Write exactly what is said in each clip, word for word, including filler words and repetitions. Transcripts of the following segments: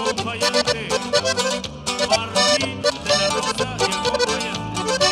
acompañante, Martín de la Rosa y acompañante.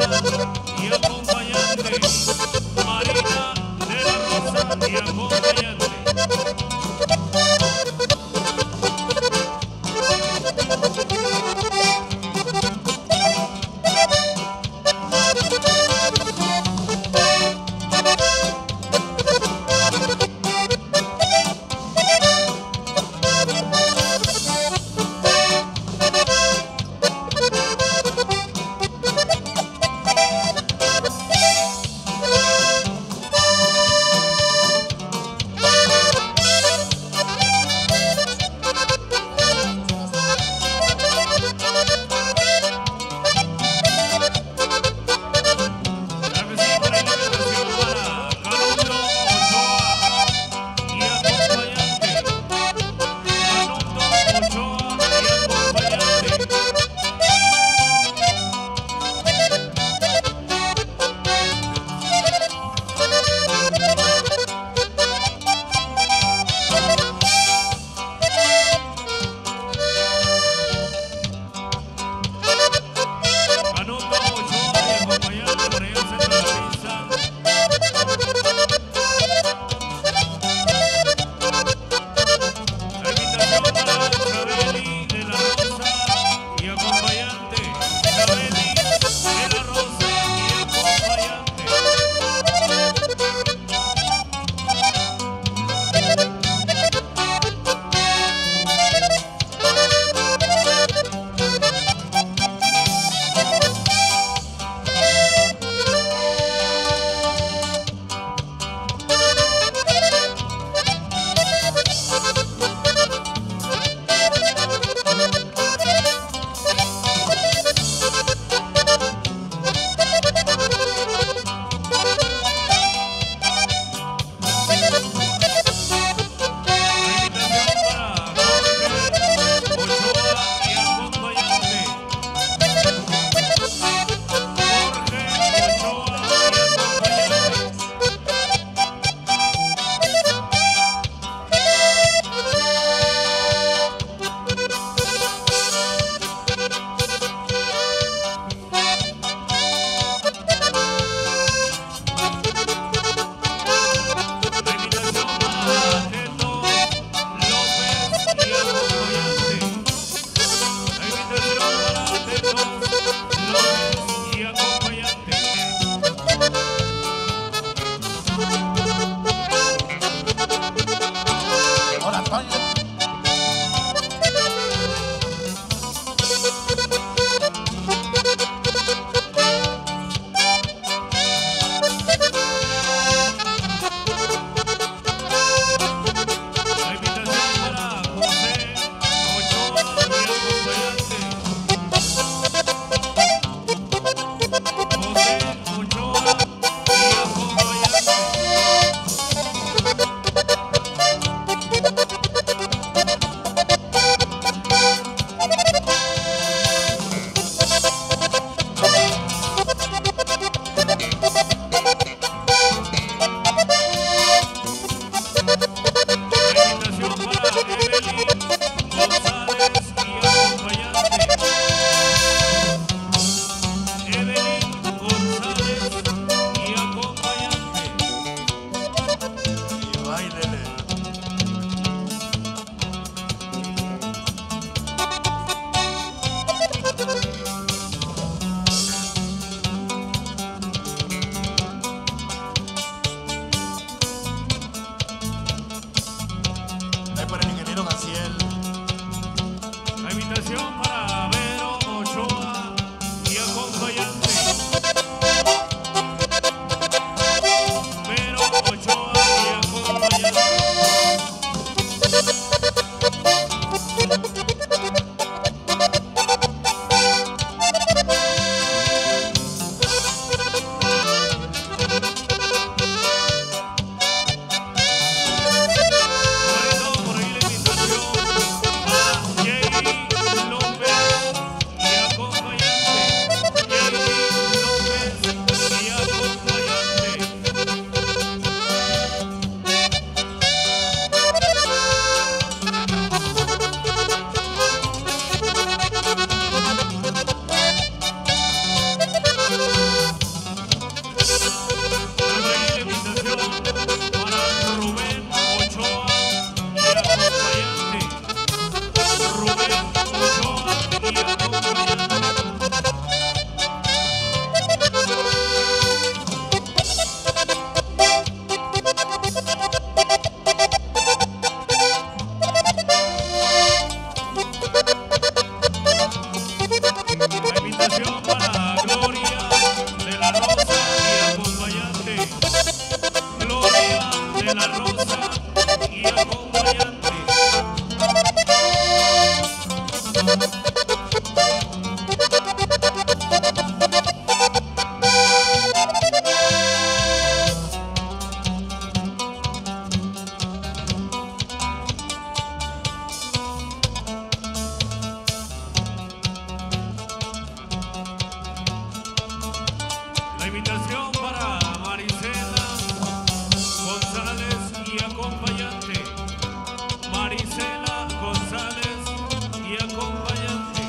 y acompañante, Marina de la Rosa y acompañante. invitación para Marisela González y acompañante. Marisela González y acompañante.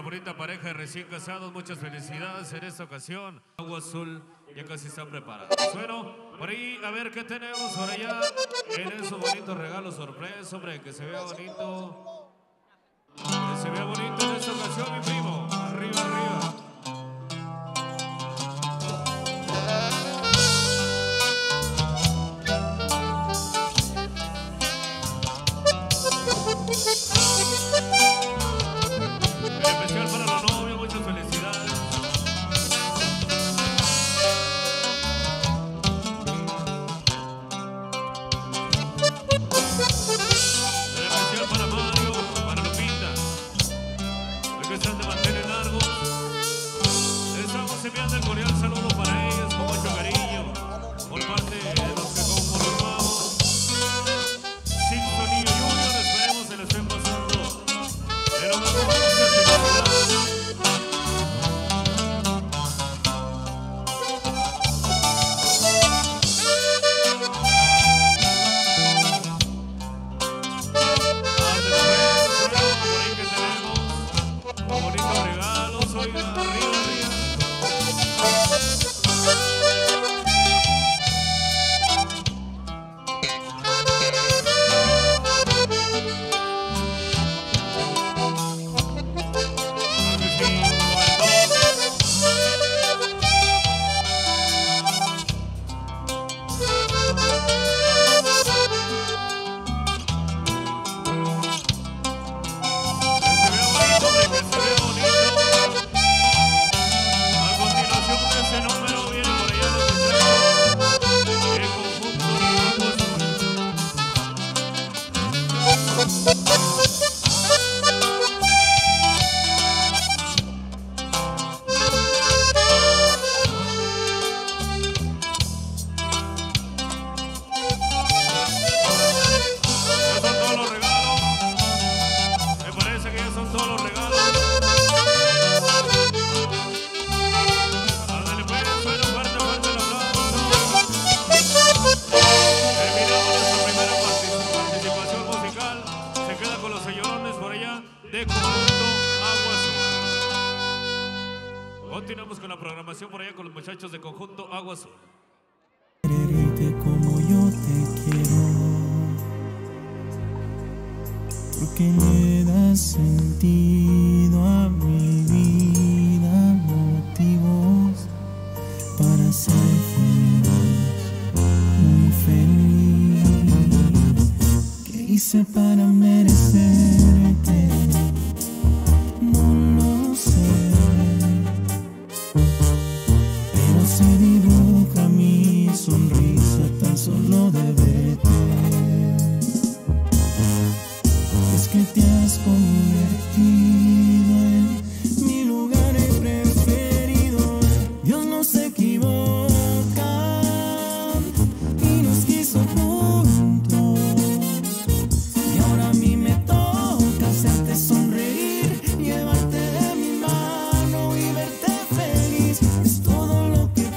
bonita pareja de recién casados, muchas felicidades en esta ocasión. Agua Azul ya casi están preparados. Bueno, por ahí a ver qué tenemos por allá en esos bonitos regalos sorpresa, hombre, que se vea bonito. Que se vea bonito en esta ocasión, mi primo. Arriba, arriba. Especial para la novia, muchas felicidades. Especial para Mario, para Lupita, los que están de mantener largos. Estamos enviando el cordial saludo para ellos con mucho cariño por parte de los que conformamos Sintonía Junior. Esperemos se les estén pasando de lo mejor. Muchas felicidades. Continuamos con la programación por allá con los muchachos de Conjunto Agua Azul. Quererte como yo te quiero, porque le das sentido a mi vida, motivos para ser feliz, muy feliz. ¿Qué hice para merecerte? No lo sé. Se dibuja mi sonrisa tan solo de verte. Es que te has convertido en mi lugar preferido. Dios no se equivoca y nos quiso juntos. Y ahora a mí me toca hacerte sonreír, llevarte de mi mano y verte feliz. Es todo lo que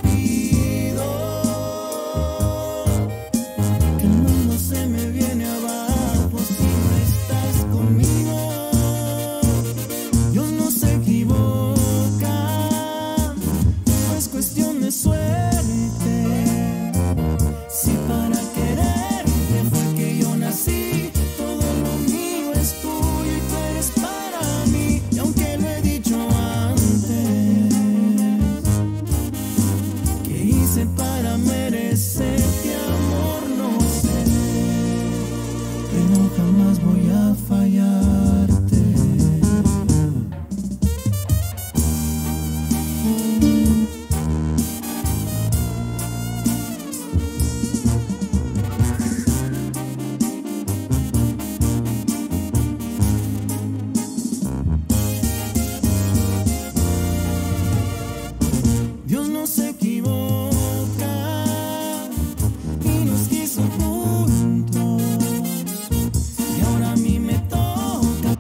se me viene abajo si no estás conmigo. Dios no se equivoca, no es cuestión de suerte. Si para quererte fue que yo nací, todo lo mío es tuyo y tú eres para mí. Y aunque lo he dicho antes, ¿qué hice para merecerte amor? No sé, pero jamás voy a fallarte. Dios no se equivoca y nos quiso juntos. Y ahora a mí me toca.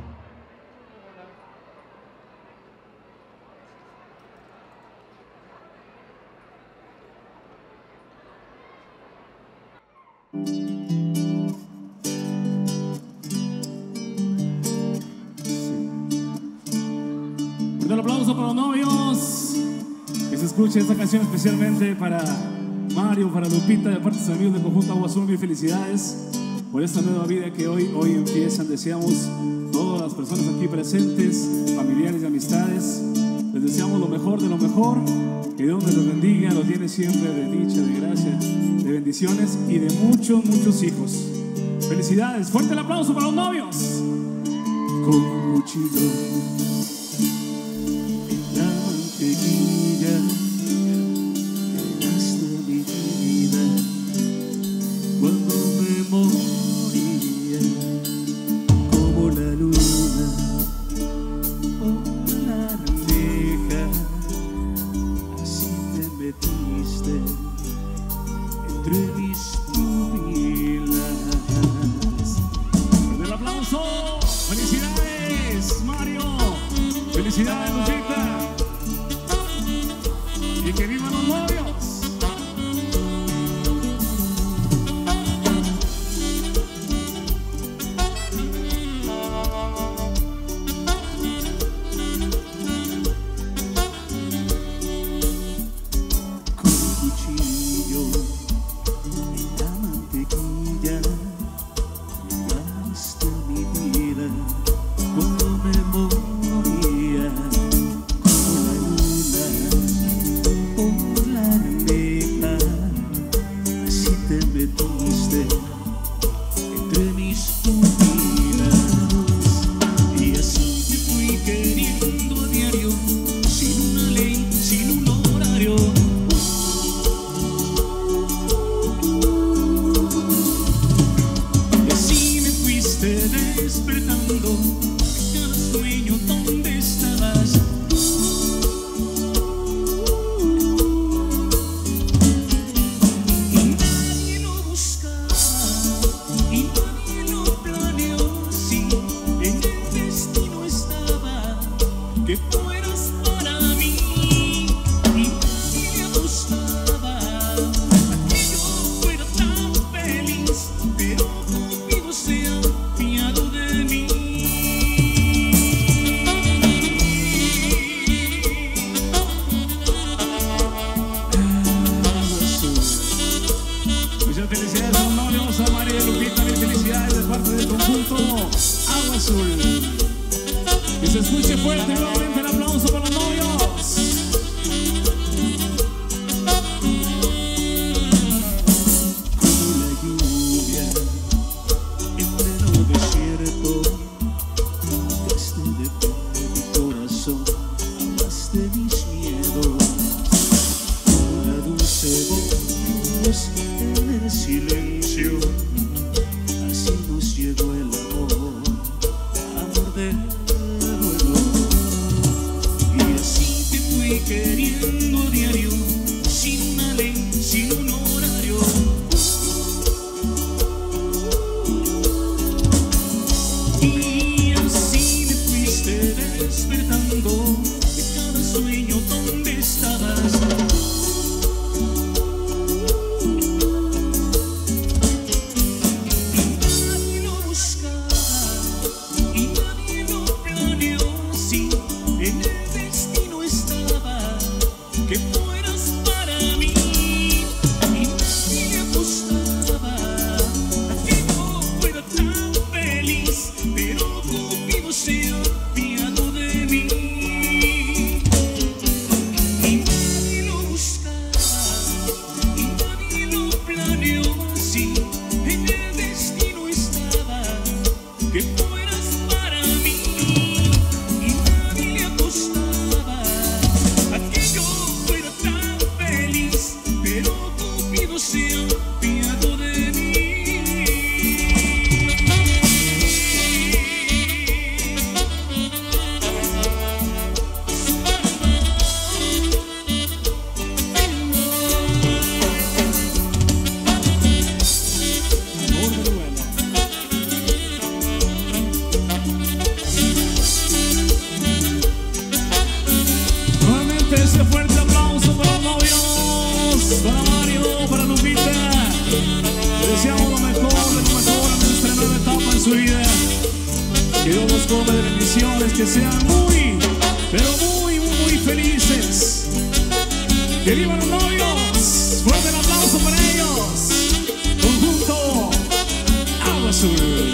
escuche esta canción especialmente para Mario, para Lupita, de parte de sus amigos del conjunto Agua Azul. Mil felicidades por esta nueva vida que hoy, hoy empiezan. Deseamos todas las personas aquí presentes, familiares y amistades, les deseamos lo mejor de lo mejor. Que Dios los bendiga, los llene siempre de dicha, de gracia, de bendiciones y de muchos, muchos hijos. Felicidades, fuerte el aplauso para los novios. Con un cuchillo en la mantequilla llegaste a mi vida cuando me moría, como la luna o la almeja, así te metiste entre mis pupilas. Con el aplauso, felicidades Mario, felicidades Lupita, y que vivan los novios. Que sean muy, pero muy, muy felices. los novios. Fuerte el aplauso para ellos. Conjunto Agua Azul.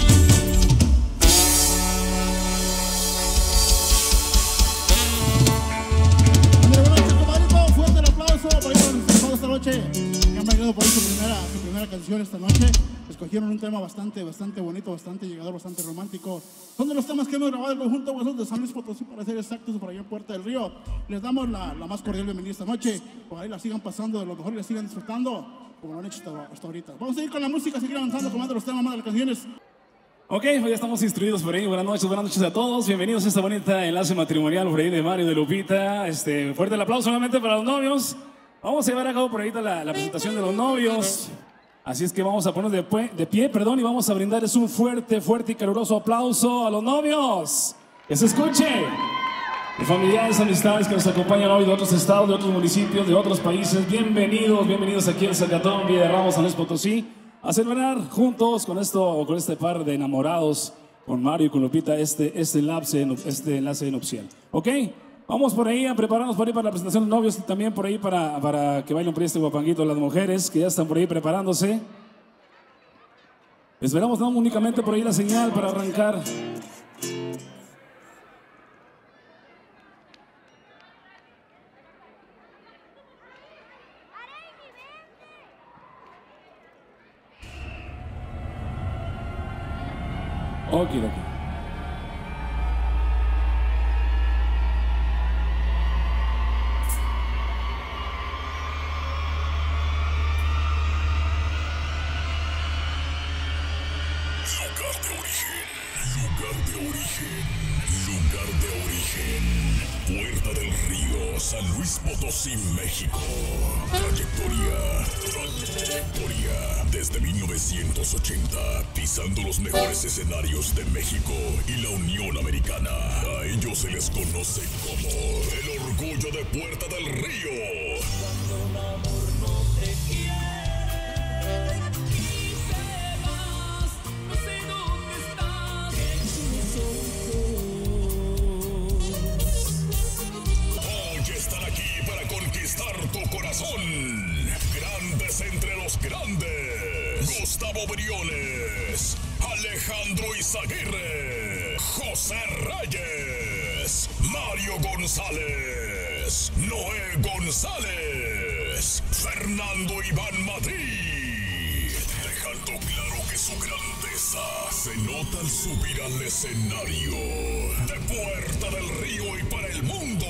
Esta noche ya me ha llegado por ahí su primera, su primera canción esta noche. Escogieron un tema bastante, bastante bonito, bastante llegador, bastante romántico. Son de los temas que hemos grabado en el conjunto Agua Azul de San Luis Potosí, para ser exactos, por allá en Puerta del Río. Les damos la, la más cordial bienvenida esta noche. Por ahí la sigan pasando de lo mejor y la sigan disfrutando como lo han hecho hasta, hasta ahorita. Vamos a ir con la música, seguir avanzando con más de los temas, más de las canciones. Ok, pues ya estamos instruidos por ahí. Buenas noches, buenas noches a todos. Bienvenidos a esta bonita enlace matrimonial por ahí de Mario, de Lupita. Este, fuerte el aplauso nuevamente para los novios. Vamos a llevar a cabo por ahorita la, la presentación de los novios. Así es que vamos a poner de, de pie, perdón, y vamos a brindarles un fuerte, fuerte y caluroso aplauso a los novios. Que se escuche. Y familiares, amistades que nos acompañan hoy de otros estados, de otros municipios, de otros países. Bienvenidos, bienvenidos aquí en Zacatón, Villa de Ramos, San Luis Potosí. A celebrar juntos con esto, con este par de enamorados, con Mario y con Lupita, este, este, enlace, este enlace nupcial. ¿Ok? Vamos por ahí a prepararnos por ahí para la presentación de novios y también por ahí para, para que bailen por ahí este guapanguito las mujeres que ya están por ahí preparándose. Esperamos, damos únicamente por ahí la señal para arrancar. Ok, ok. Puerta del Río, San Luis Potosí, México. Trayectoria, trayectoria. Desde mil novecientos ochenta, pisando los mejores escenarios de México y la Unión Americana. A ellos se les conoce como el orgullo de Puerta del Río. Cuando un amor no te quiere y te vas, no sé dónde estás. En tus ojos. Hoy están aquí para conquistar tu corazón. Grandes entre los grandes. Gustavo Briones, Alejandro Izaguirre, José Reyes, Mario González, Noé González, Fernando Iván Madrid, dejando claro que su grandeza se nota al subir al escenario de Puerta del Río y para el mundo.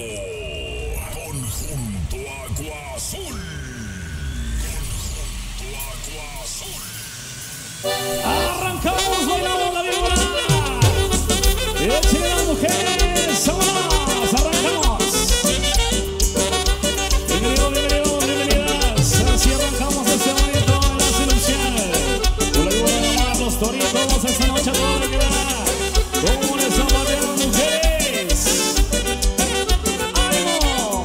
Conjunto Agua Azul. Conjunto Agua Azul. Arrancamos bailando la víbora. Échenle las mujeres, vámonos, arrancamos. Bienvenidos, bienvenidos, bienvenidas. Así arrancamos este bonito enlace nupcial. Con la víbora de Omar, los toritos, esta noche a toda la que da. ¿Cómo les han bateado las mujeres? ¡Ánimo!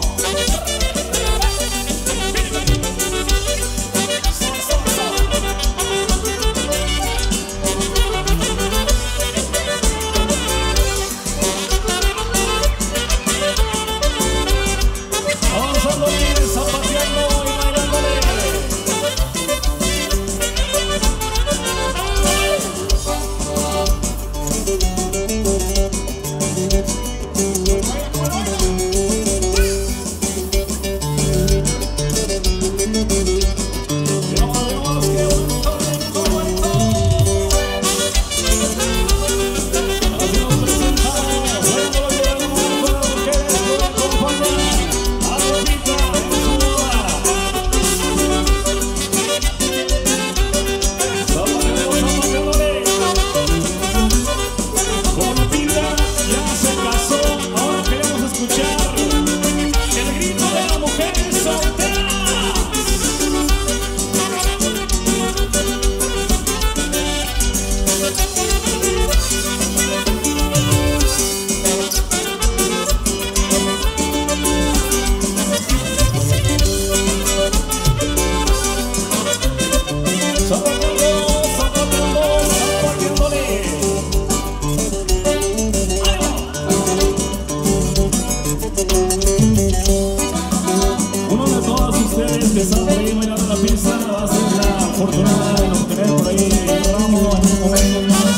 que está por ahí bailando la pista va a ser la fortuna de obtener por ahí el ramo en un momento más.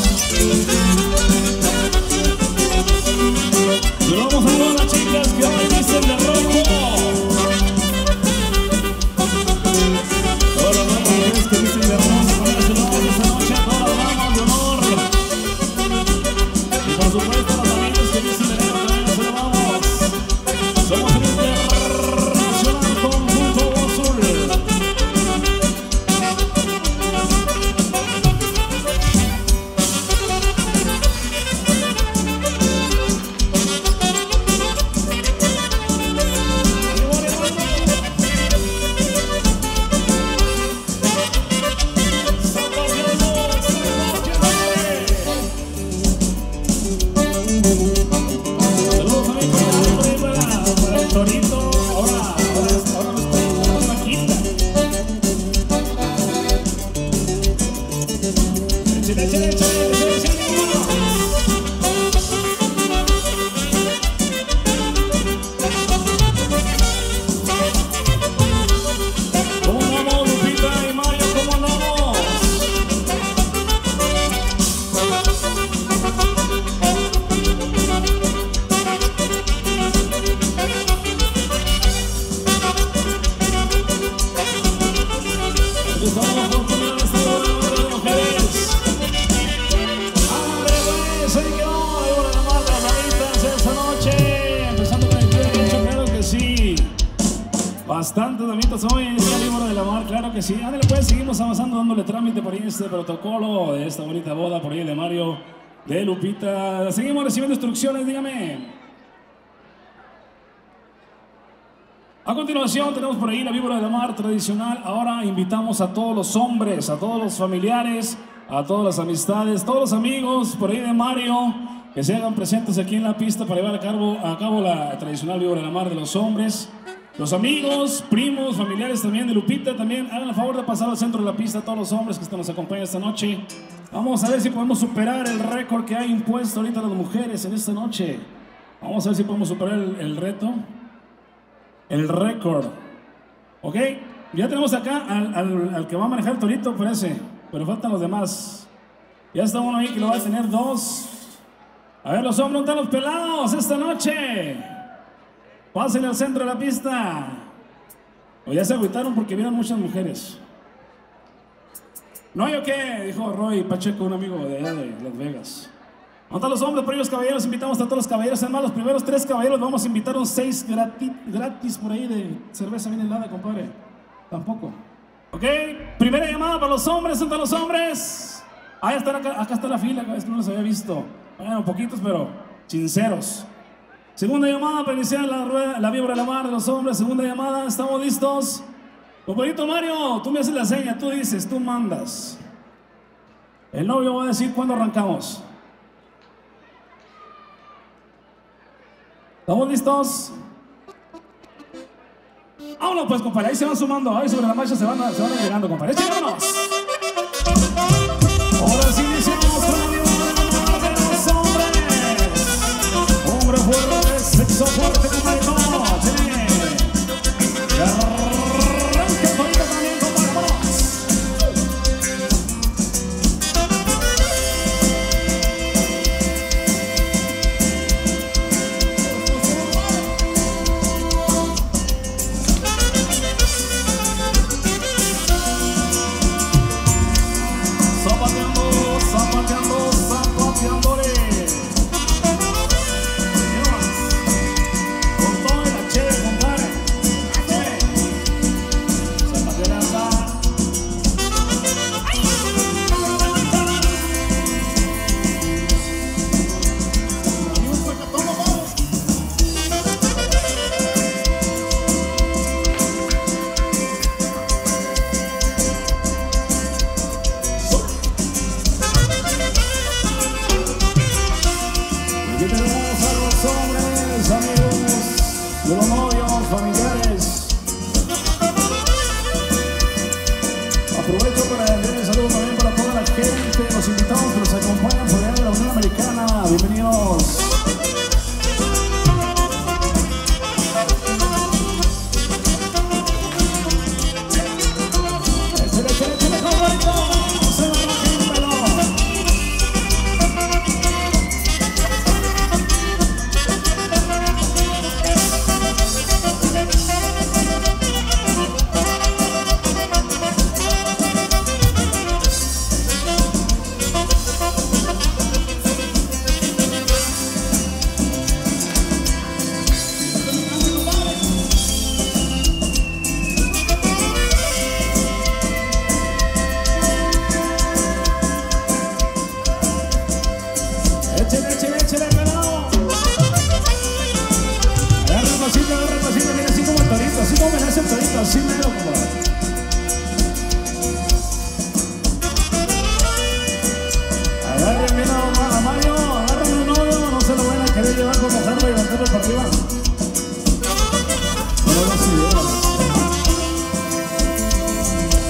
Y vamos a todas las chicas que hoy dicen de rojo. Todas las mujeres que dicen de rojo, pónganse los ojos esta noche a todas las damas de honor. Y por supuesto a los amigos que dicen de negro también nos saludamos. Somos el Internacional Conjunto Azul. Bastantes damitas hoy en el Víbora de la Mar, claro que sí. Ándale pues, seguimos avanzando dándole trámite por ahí este protocolo de esta bonita boda por ahí de Mario, de Lupita. Seguimos recibiendo instrucciones, dígame. A continuación tenemos por ahí la Víbora de la Mar tradicional. Ahora invitamos a todos los hombres, a todos los familiares, a todas las amistades, todos los amigos por ahí de Mario que se hagan presentes aquí en la pista para llevar a cabo, a cabo la tradicional Víbora de la Mar de los hombres. Los amigos, primos, familiares también de Lupita, también hagan el favor de pasar al centro de la pista a todos los hombres que nos acompañan esta noche. Vamos a ver si podemos superar el récord que ha impuesto ahorita las mujeres en esta noche. Vamos a ver si podemos superar el, el reto. El récord. Ok, ya tenemos acá al, al, al que va a manejar el torito, parece, pero faltan los demás. Ya está uno ahí que lo va a tener dos. A ver, los hombres, ¿dónde están los pelados esta noche? Pásenle al centro de la pista. O ya se agüitaron porque vieron muchas mujeres. ¿No? ¿Yo qué? Dijo Roy Pacheco, un amigo de allá de Las Vegas. ¿Dónde están los hombres? Por ahí los caballeros, invitamos a todos los caballeros. Además, los primeros tres caballeros vamos a invitar un seis gratis, gratis por ahí de cerveza bien helada, compadre. Tampoco. Ok, primera llamada para los hombres. ¿Dónde están los hombres? Ah, ya están acá, acá está la fila, es que no los había visto. Bueno, poquitos, pero sinceros. Segunda llamada para iniciar la, rueda, la Víbora de la Mar de los hombres. Segunda llamada, ¿estamos listos? Compadrito Mario, tú me haces la seña, tú dices, tú mandas. El novio va a decir cuándo arrancamos. ¿Estamos listos? Vámonos pues, compadre, ahí se van sumando, ahí sobre la marcha se van, se van llegando, compadre. ¡Vámonos! Ahora sí iniciamos con la Víbora de la Mar de los hombres. Hombre fuerte, sexo fuerte, compadrito. Sí. Y arranca el torito también, compadre, vámonos.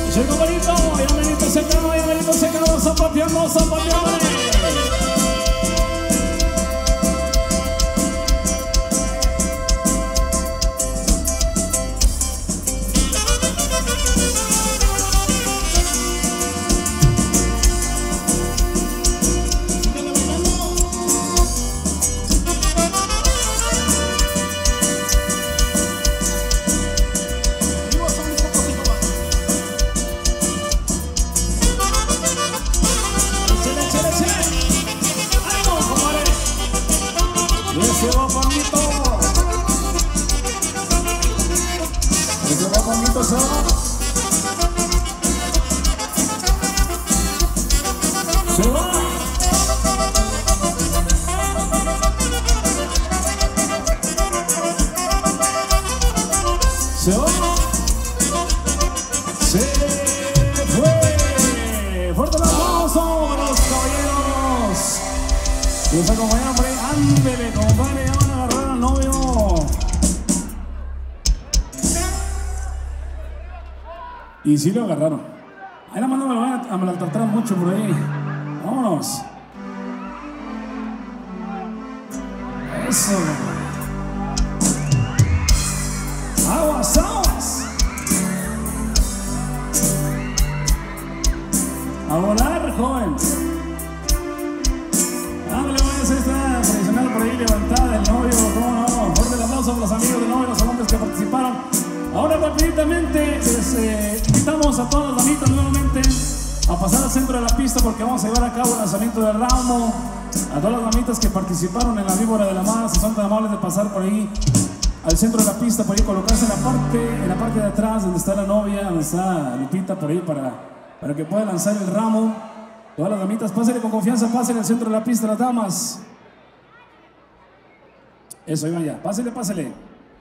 Llegó bonito, ya Benito se quedó, ya Benito se quedó, zapateando, zapateando. Los acompañan por ahí, ándele, compadre, ya van a agarrar al novio. Y sí lo agarraron. Ahí la mano me lo van a, a maltratar mucho por ahí. Vámonos. Eso. Aguas, aguas. A volar, joven. Ándale, voy a hacer esta tradicional por ahí levantada del novio, cómo no. Fuerte el aplauso a los amigos del novio, los hombres que participaron. Ahora rapiditamente les eh, invitamos a todas las damitas nuevamente a pasar al centro de la pista porque vamos a llevar a cabo el lanzamiento del ramo. A todas las damitas que participaron en la víbora de la mar, si son tan amables de pasar por ahí al centro de la pista, por ahí colocarse en la parte, en la parte de atrás donde está la novia, donde está Lupita, por ahí para, para que pueda lanzar el ramo. Todas las damitas, pásenle con confianza, pásenle al centro de la pista, las damas. Eso, ahí van ya, pásenle, pásenle.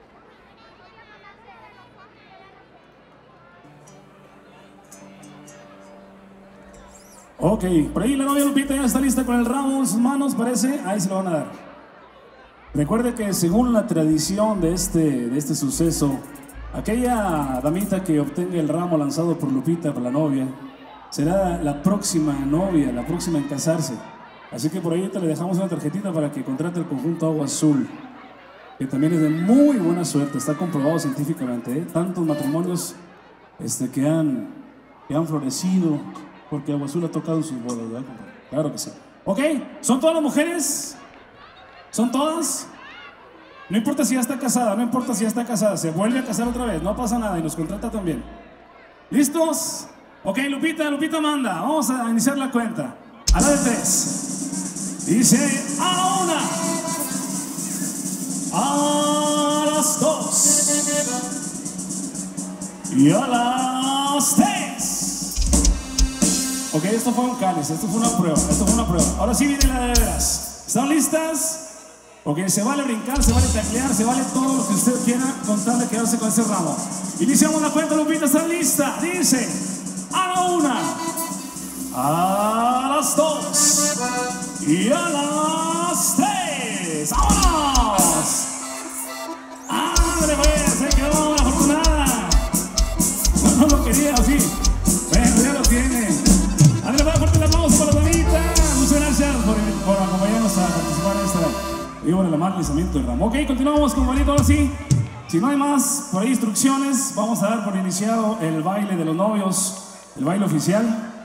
Ok, por ahí la novia Lupita ya está lista con el ramo en sus manos, parece, ahí se lo van a dar. Recuerde que según la tradición de este, de este suceso, aquella damita que obtenga el ramo lanzado por Lupita, por la novia, será la próxima novia, la próxima en casarse. Así que por ahí te le dejamos una tarjetita para que contrate el conjunto Agua Azul, que también es de muy buena suerte, está comprobado científicamente, ¿eh? Tantos matrimonios este, que, han, que han florecido porque Agua Azul ha tocado en sus bodas, ¿verdad? Claro que sí. Ok, ¿son todas las mujeres? ¿Son todas? No importa si ya está casada, no importa si ya está casada, se vuelve a casar otra vez, no pasa nada y nos contrata también. ¿Listos? Ok, Lupita, Lupita manda. Vamos a iniciar la cuenta. A la de tres. Dice a la una. A las dos. Y a las tres. Ok, esto fue un cáliz, esto fue una prueba, esto fue una prueba. Ahora sí viene la de veras. ¿Están listas? Ok, se vale brincar, se vale taclear, se vale todo lo que usted quiera con tal de quedarse con ese ramo. Iniciamos la cuenta, Lupita, ¿está lista? Dice a la una, a las dos y a las tres. ¡Vámonos! ¡Ándale, pues! ¡Se quedó una afortunada! No, no lo quería, ¿o sí? Bueno, ya lo tiene. ¡Ándale, pues! ¡Fuerte el aplauso para la damita! Muchas gracias por, por acompañarnos a participar en esta víbora de la mar, lanzamiento del ramo. Ok, continuamos con bonito, ahora sí. Si no hay más, por ahí instrucciones, vamos a dar por iniciado el baile de los novios. El baile oficial.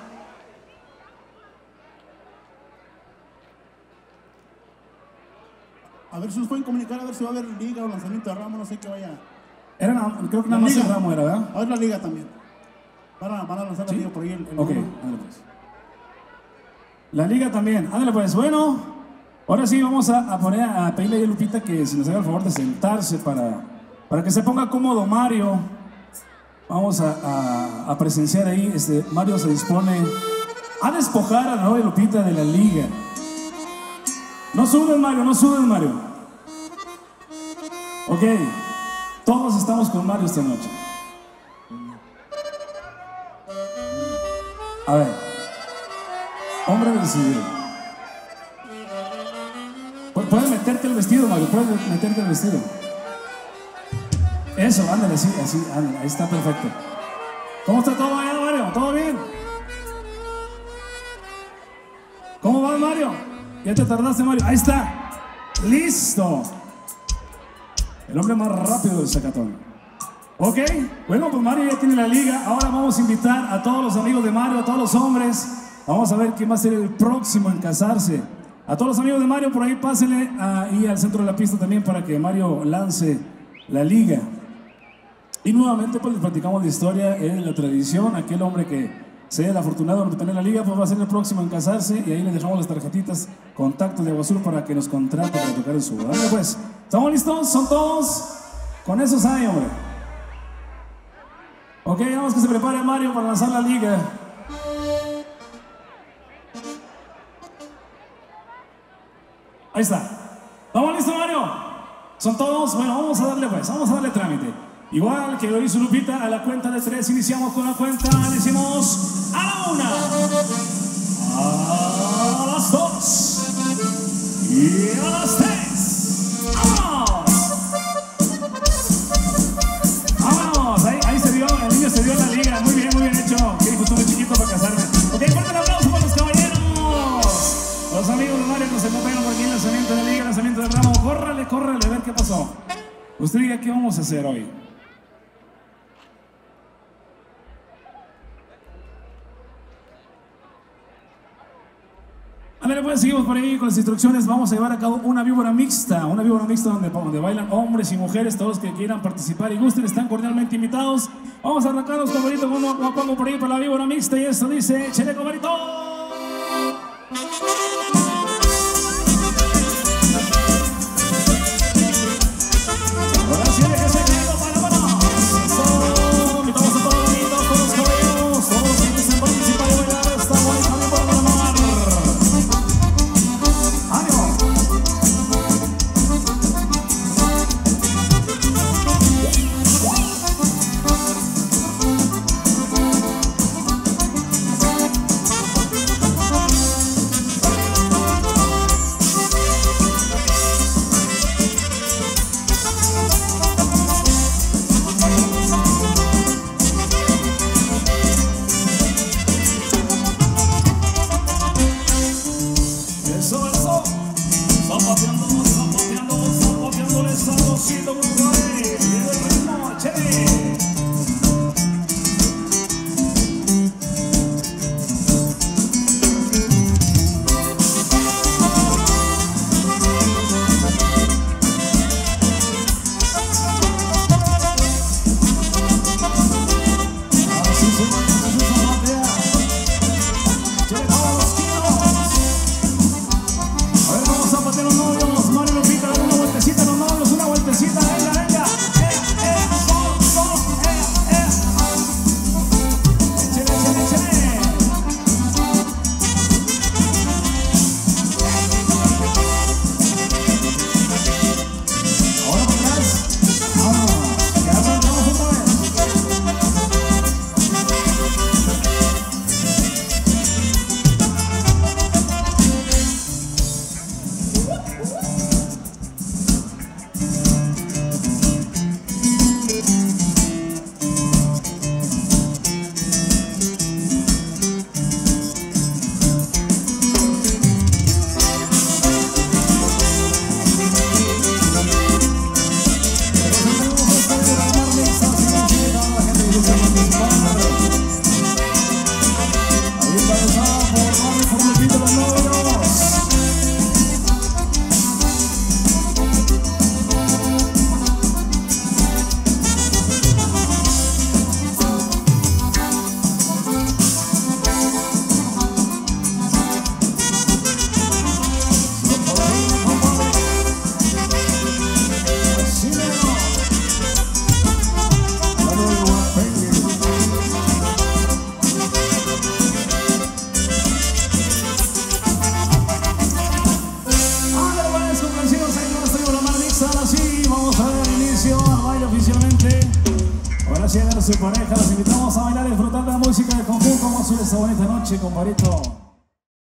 A ver si nos pueden comunicar, a ver si va a haber liga o lanzamiento de ramo, no sé qué vaya. Era una, creo que nada más el ramo era, ¿verdad? A ver la liga también. Van a, van a lanzar ¿sí? La liga por ahí. El, el ok, ándale pues. La liga también, ándale pues. Bueno, ahora sí vamos a, a poner a pedirle a Lupita que se nos haga el favor de sentarse para, para que se ponga cómodo Mario. Vamos a, a, a presenciar ahí, este, Mario se dispone a despojar a la novia Lupita de la liga. No sudes, Mario, no sudes, Mario. Ok, todos estamos con Mario esta noche. A ver, hombre decidido. Puedes meterte el vestido, Mario, puedes meterte el vestido. Eso, ándale, así, así, ándale, ahí está perfecto. ¿Cómo está todo allá, Mario? ¿Todo bien? ¿Cómo vas, Mario? Ya te tardaste, Mario. Ahí está. Listo. El hombre más rápido del Zacatón. Ok, bueno, pues Mario ya tiene la liga. Ahora vamos a invitar a todos los amigos de Mario, a todos los hombres. Vamos a ver quién va a ser el próximo en casarse. A todos los amigos de Mario, por ahí pásenle ahí al centro de la pista también para que Mario lance la liga. Y nuevamente pues les platicamos la historia, es la tradición. Aquel hombre que sea el afortunado de tener la liga pues va a ser el próximo en casarse. Y ahí les dejamos las tarjetitas, contactos de Agua Azul para que nos contraten para tocar en su boda. Dale pues, ¿estamos listos? ¿Son todos? Con eso sabe, hombre. Ok, vamos que se prepare Mario para lanzar la liga. Ahí está. ¿Estamos listos, Mario? ¿Son todos? Bueno, vamos a darle pues, vamos a darle trámite. Igual que lo hizo Lupita, a la cuenta de tres iniciamos con la cuenta, decimos a la una, a las dos y a las tres. ¡Vámonos! ¡Vámonos! Ahí, ahí se dio, el niño se dio en la liga. Muy bien, muy bien hecho. Que dijo, estuve chiquito para casarme. Ok, fuerte el aplauso para los caballeros. Los amigos de Mario nos acompañan por aquí en el lanzamiento de la liga, lanzamiento del ramo. Córrale, córrale, a ver qué pasó. Usted diga qué vamos a hacer hoy. A ver, pues seguimos por ahí con las instrucciones. Vamos a llevar a cabo una víbora mixta, una víbora mixta donde, donde bailan hombres y mujeres. Todos los que quieran participar y gusten están cordialmente invitados. Vamos a arrancarnos, compadrito, con uno pongo por ahí para la víbora mixta y esto dice, échale, compadrito. Ahora sí, déjese quieto, para, para. Eso, invitamos a todos los amigos, todos los caballeros, todos los que quieran participar y bailar esta bonita víbora para la mar. Su pareja, los invitamos a bailar y disfrutar de la música del conjunto Agua Azul esta bonita noche, compadrito.